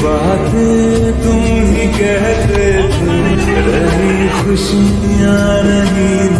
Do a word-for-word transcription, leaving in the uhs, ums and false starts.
बातें तुम ही कहते थे, रही खुशियाँ नहीं